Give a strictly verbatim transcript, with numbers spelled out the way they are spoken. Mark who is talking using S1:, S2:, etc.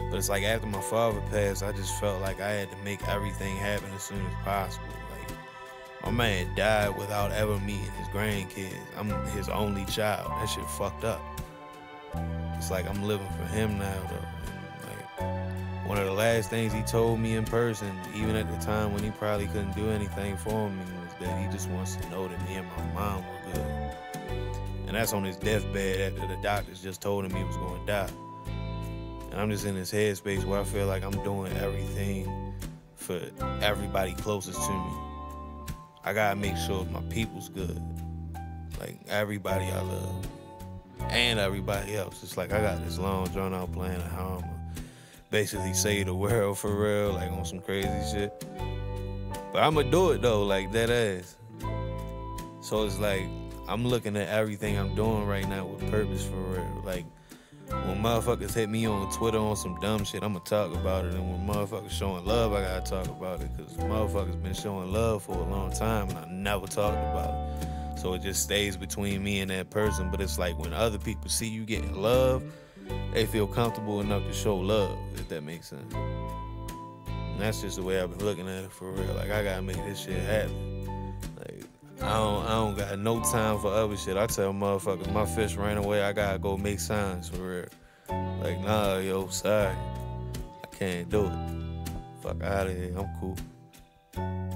S1: But it's like after my father passed, I just felt like I had to make everything happen as soon as possible. Like, my man died without ever meeting his grandkids. I'm his only child. That shit fucked up. It's like I'm living for him now, though. And like, one of the last things he told me in person, even at the time when he probably couldn't do anything for me, was that he just wants to know that me and my mom were good. And that's on his deathbed after the doctors just told him he was going to die. And I'm just in this headspace where I feel like I'm doing everything for everybody closest to me. I gotta make sure my people's good. Like, everybody I love. And everybody else. It's like I got this long, drawn-out plan of how I'm gonna basically save the world for real, like on some crazy shit. But I'm gonna do it, though, like, dead ass. So it's like, I'm looking at everything I'm doing right now with purpose for real. Like, when motherfuckers hit me on Twitter on some dumb shit, I'ma talk about it. And when motherfuckers showing love, I gotta talk about it. Because motherfuckers been showing love for a long time, and I never talked about it. So it just stays between me and that person. But it's like when other people see you getting love, they feel comfortable enough to show love, if that makes sense. And that's just the way I've been looking at it for real. Like, I gotta make this shit happen. Like, I don't, I don't got no time for other shit. I tell motherfuckers, my fish ran away, I gotta go make signs for real. Like, nah, yo, sorry. I can't do it. Fuck out of here, I'm cool.